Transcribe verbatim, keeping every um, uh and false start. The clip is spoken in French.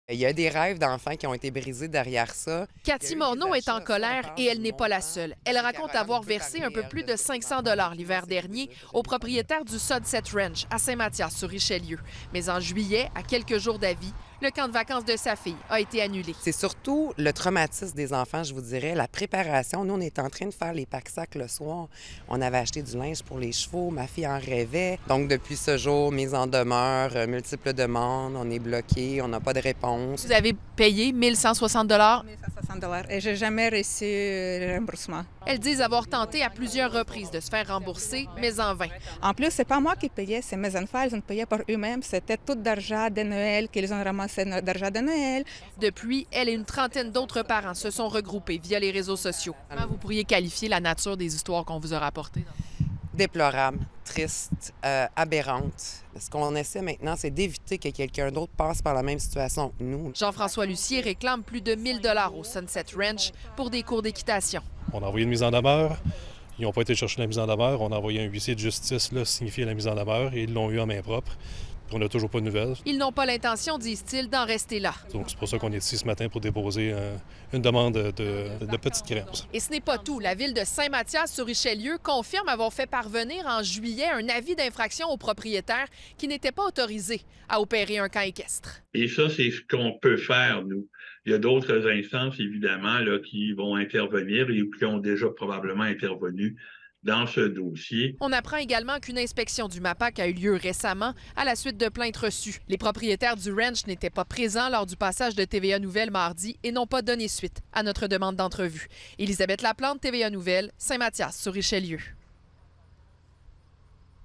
Il y a des rêves d'enfants qui ont été brisés derrière ça. Cathy Morneau est en colère et elle n'est pas la seule. Elle raconte avoir versé un peu plus de cinq cents dollars l'hiver dernier au propriétaire du Sunset Ranch à Saint-Mathias-sur-Richelieu. Mais en juillet, à quelques jours d'avis, le camp de vacances de sa fille a été annulé. C'est surtout le traumatisme des enfants, je vous dirais, la préparation. Nous, on était en train de faire les pack-sacs le soir. On avait acheté du linge pour les chevaux, ma fille en rêvait. Donc, depuis ce jour, mise en demeure, euh, multiples demandes, on est bloqué, on n'a pas de réponse. Vous avez payé mille cent soixante dollars. mille cent soixante dollars et j'ai jamais reçu le remboursement. Elles disent avoir tenté à plusieurs reprises de se faire rembourser, mais en vain. En plus, c'est pas moi qui payais, c'est mes enfants, ils ont payé par eux-mêmes. C'était tout d'argent de Noël qu'ils ont ramassé d'argent de Noël. Depuis, elle et une trentaine d'autres parents se sont regroupés via les réseaux sociaux. Comment vous pourriez qualifier la nature des histoires qu'on vous a rapportées? Déplorable, triste, euh, aberrante. Ce qu'on essaie maintenant, c'est d'éviter que quelqu'un d'autre passe par la même situation que nous. Jean-François Lucier réclame plus de mille dollars au Sunset Ranch pour des cours d'équitation. On a envoyé une mise en demeure. Ils n'ont pas été chercher la mise en demeure. On a envoyé un huissier de justice là, signifier la mise en demeure et ils l'ont eu en main propre. On n'a toujours pas de nouvelles. Ils n'ont pas l'intention, disent-ils, d'en rester là. Donc, c'est pour ça qu'on est ici ce matin pour déposer euh, une demande de, de, de petite créance. Et ce n'est pas tout. La ville de Saint-Mathias-sur-Richelieu confirme avoir fait parvenir en juillet un avis d'infraction au propriétaire qui n'était pas autorisé à opérer un camp équestre. Et ça, c'est ce qu'on peut faire, nous. Il y a d'autres instances, évidemment, là, qui vont intervenir et qui ont déjà probablement intervenu dans ce dossier. On apprend également qu'une inspection du MAPAC a eu lieu récemment à la suite de plaintes reçues. Les propriétaires du ranch n'étaient pas présents lors du passage de T V A Nouvelles mardi et n'ont pas donné suite à notre demande d'entrevue. Élisabeth Laplante, T V A Nouvelles, Saint-Mathias-sur-Richelieu.